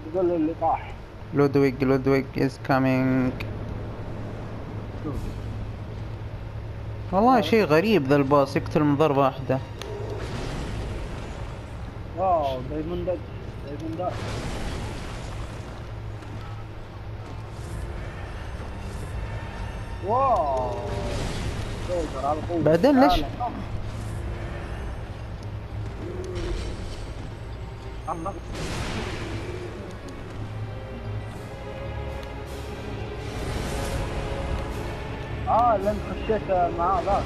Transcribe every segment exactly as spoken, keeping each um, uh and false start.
يقول لي اللي طاح. لودويج لودويج is coming. والله شيء غريب ذا الباص يقتل من ضربة واحدة. واو دايموندات دايموندات. واو سولجر على قوة. بعدين ليش عمك اه اللي انت خشيت معاه ذاك.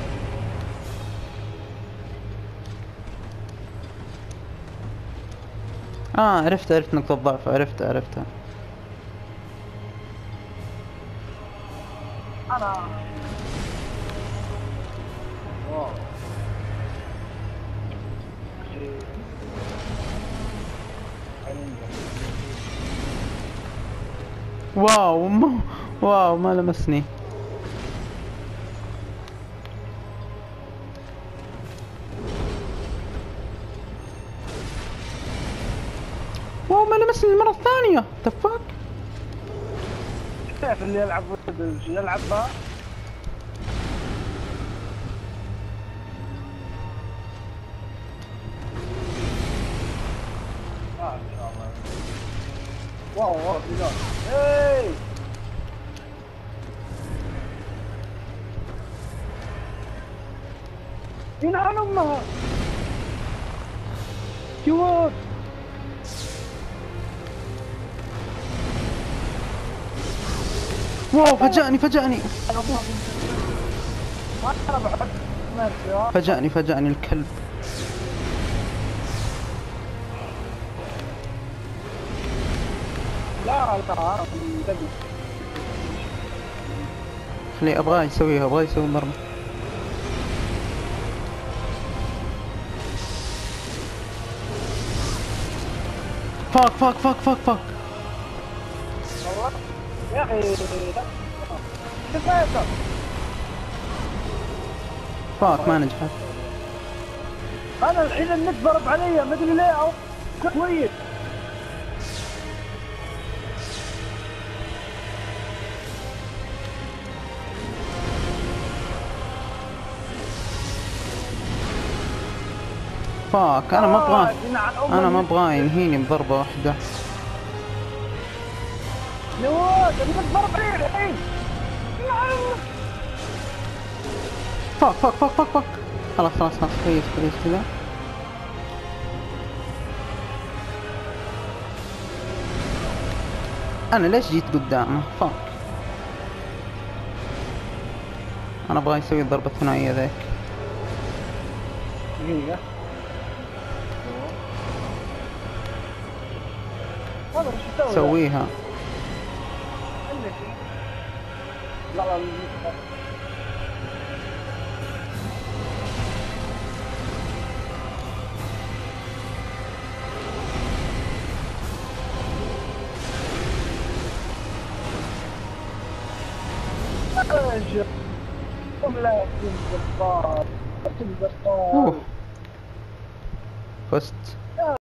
اه عرفت عرفت نقطة ضعف، عرفت عرفتها. انا واو واو ما واو ما لمسني. واو ما لمسني المرة الثانية. تفك كيف اللي يلعب يلعب بها. آه ان شاء الله. واو واو بلاد اي ينعن امها كيوت. واو فجأني فجأني انا بحب ماشي. فجأني فجأني الكلب. لا لا دقي. خليه ابغاه يسويها، ابغاه يسوي مرمى. فاك فاك فاك فاك فاك. والله يا اخي كيف ما يقدر. فاك ما نجحت. انا الحين النت ضرب علي ما ادري ليه او كويس. فاك انا ما ابغاه، آه انا ما ابغاه ينهيني بضربة واحدة. نواف النت ضرب علي الحين. فاك فاك فاك فاك فاك. خلاص خلاص خلاص كويس كويس كذا. انا ليش جيت قدامه؟ فاك. انا ابغاه يسوي الضربة الثنائية ذيك. دقيقة. هذا وش يسوي؟ سويها. لا لا لا لا تنزل اوه فزت.